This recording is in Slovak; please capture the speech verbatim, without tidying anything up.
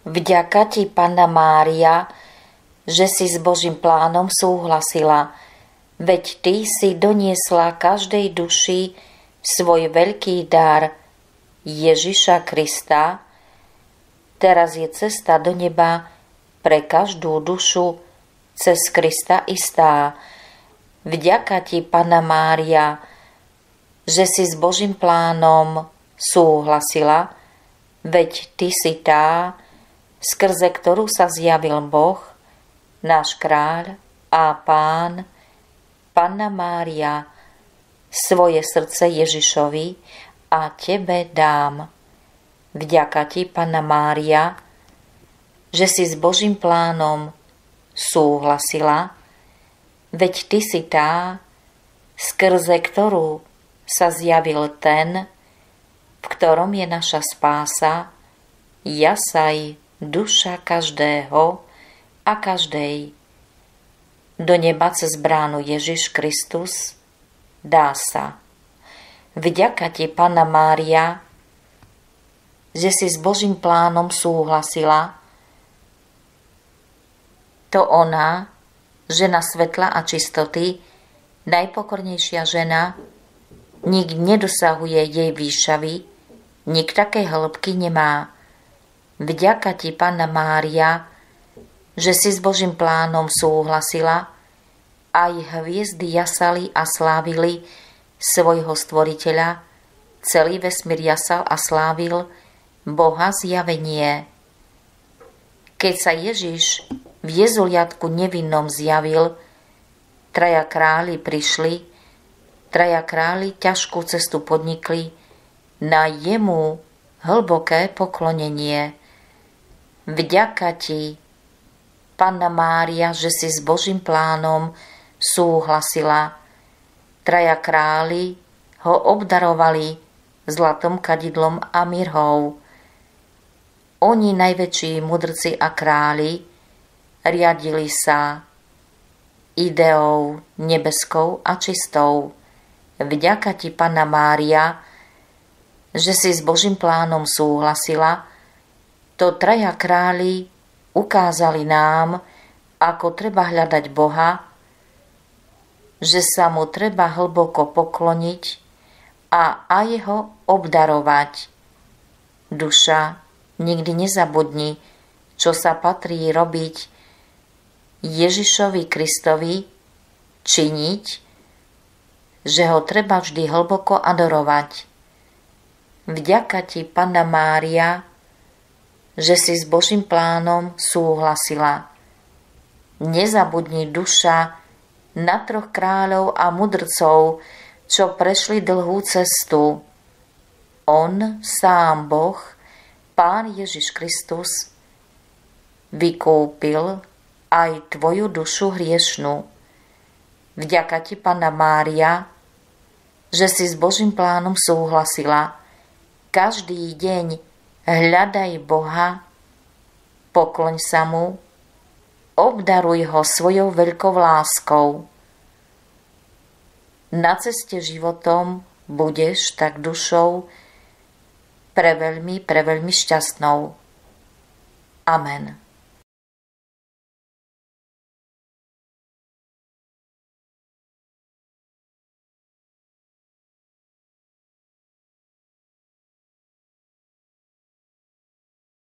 Vďaka ti, Panna Mária, že si s Božím plánom súhlasila, veď ty si doniesla každej duši svoj veľký dar Ježiša Krista. Teraz je cesta do neba pre každú dušu cez Krista istá. Vďaka ti, Panna Mária, že si s Božím plánom súhlasila, veď ty si tá, skrze ktorú sa zjavil Boh, náš kráľ a pán. Panna Mária, svoje srdce Ježišovi a tebe dám. Vďaka ti, Panna Mária, že si s Božím plánom súhlasila, veď ty si tá, skrze ktorú sa zjavil ten, v ktorom je naša spása, jasaj duša každého a každej. Do neba cez bránu Ježiš Kristus dá sa. Vďaka ti, Panna Mária, že si s Božím plánom súhlasila. To ona, žena svetla a čistoty, najpokornejšia žena, nik nedosahuje jej výšavy, nik takej hĺbky nemá. Vďaka ti, Panna Mária, že si s Božím plánom súhlasila, aj hviezdy jasali a slávili svojho stvoriteľa, celý vesmír jasal a slávil Boha zjavenie. Keď sa Ježiš v jezuliatku nevinnom zjavil, traja králi prišli, traja králi ťažkú cestu podnikli na jemu hlboké poklonenie. Vďaka ti, Panna Mária, že si s Božím plánom súhlasila. Traja králi ho obdarovali zlatom, kadidlom a mirhou. Oni, najväčší mudrci a králi, riadili sa ideou nebeskou a čistou. Vďaka ti, Panna Mária, že si s Božím plánom súhlasila. To traja králi ukázali nám, ako treba hľadať Boha, že sa mu treba hlboko pokloniť a aj ho obdarovať. Duša, nikdy nezabudni, čo sa patrí robiť Ježišovi Kristovi, činiť, že ho treba vždy hlboko adorovať. Vďaka ti, Panna Mária, že si s Božím plánom súhlasila. Nezabudni, duša, na troch kráľov a mudrcov, čo prešli dlhú cestu. On, sám Boh, Pán Ježiš Kristus, vykúpil aj tvoju dušu hriešnú. Vďaka ti, Panna Mária, že si s Božím plánom súhlasila. Každý deň hľadaj Boha, pokloň sa mu, obdaruj ho svojou veľkou láskou. Na ceste životom budeš tak dušou preveľmi, preveľmi šťastnou. Amen.